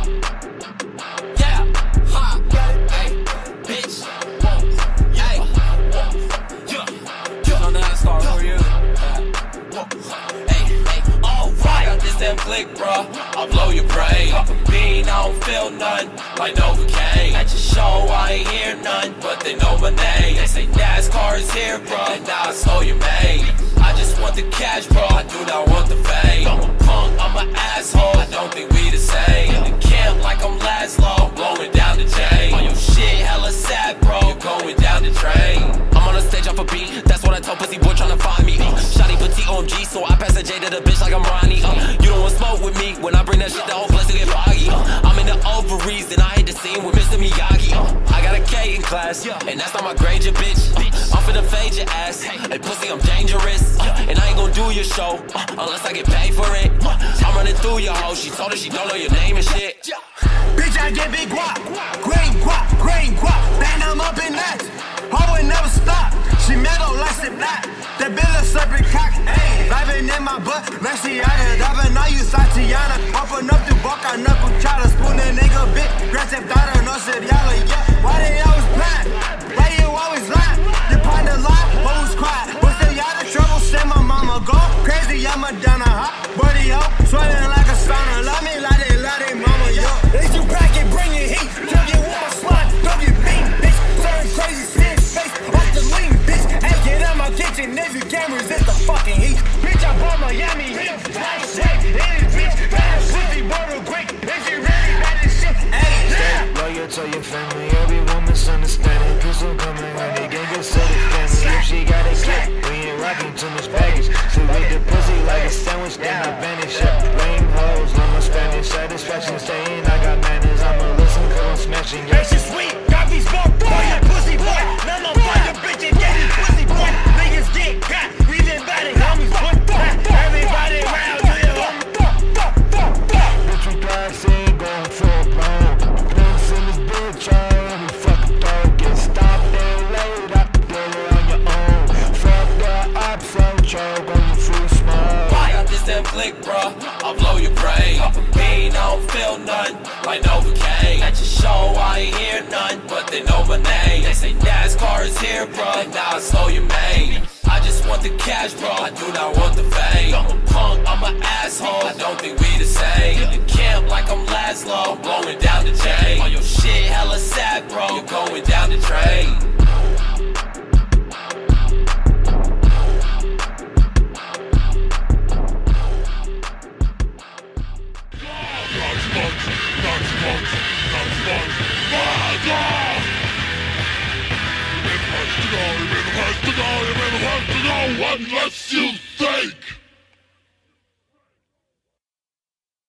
Yeah, ha, hey, bitch. Hey, yeah, on the Nascar Aloe. Hey, alright. Got this damn click, bro. I'll blow your brain. Off a bean, I don't feel none. Like Novocaine. At your show, I ain't hear none, but they know my name. They say NASCAR is here, bro. And now I stole your maid. I just want the cash, bro. I do not want the fame. I'm a punk, I'm an asshole. I don't think we the same. In the camp like I'm Laszlo, blowing down the chain. On your shit, hella sad, bro. You're going down the drain. I'm on the stage off a beat. That's what I told pussy boy tryna find me. Shotty petite OMG, so I pass a J to the bitch like I'm Ronnie. You don't want smoke with me. When I bring that shit, the whole place will get foggy. I'm in the ovaries, and I hit the scene with Mr. Miyagi. I got a K in class, and that's not my grade, you bitch. I'm finna fade your ass. Hey, pussy, I'm dangerous. And I ain't gon' do your show unless I get paid for it. I'm running through your hoe. She told her she don't know your name and shit. Bitch, I get big guap, green guap, stand them up in that. Hoe would never stop. She metal like she black. That bill a serpent cock, ayy. Vibing in my butt, Messi out here, diving all you Satiana. Open up the boca, knuckle, try to spoon that nigga bit. Grand Theft Auto, no serial, yeah. Why they always plan? Why you always lie? You ponder lie, always cry. What's the out of trouble? Say my mama go crazy, I'm a Donna, hot body ho, sweating like a sauna. Love me like they mama, yo. If you pack it, bring it heat. Kill you with my slime, don't get beat, bitch. Turn crazy, stick face off the lean, bitch. Hey, get out my kitchen if you can't resist the fucking heat. Bitch, I bought Miami Heat. Like shake, in this bitch. Bad pussy, water quick. If you ready, that is shit. Hey, stay loyal to your family. Every woman's understanding. Pistol coming when they gang get set it family. If she got a clip, we ain't rocking too much baggage. So with the pussy like a sandwich, then I vanish. Lame hoes, no more Spanish satisfaction. Saying I got manners, I'ma listen cause I'm smashing. Hey, she sweet, got me smart boy, you pussy boy. Now I'm on your bitch and get this pussy boy. Niggas get got, we been batting homies, boy. Everybody round here, bitch, we Thraxxx ain't going full blown. Thanks in this bitch, every fucking dog get stopped and laid up, get it on your own. Fuck the ops, I'll choke on your free smoke. I got this damn click, bro. I'll blow your brain. Off a bean, I don't feel none. Like Novocaine. At your show, I ain't hear none, but they know my name. They say NASCAR is here, bro. And now I stole your maid. I just want the cash, bro. I do not want the fame. I'm a punk, I'm an asshole. I don't think we the same. In the camp like I'm Laszlo, blowing down the chain. On your shit, hella sad, bro. You're going down the drain. What lets you think?